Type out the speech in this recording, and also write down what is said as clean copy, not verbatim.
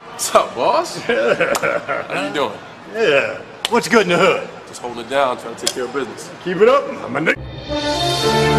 What's up, boss? How you doing? Yeah. What's good in the hood? Just holding it down, trying to take care of business. Keep it up. I'm a nigga.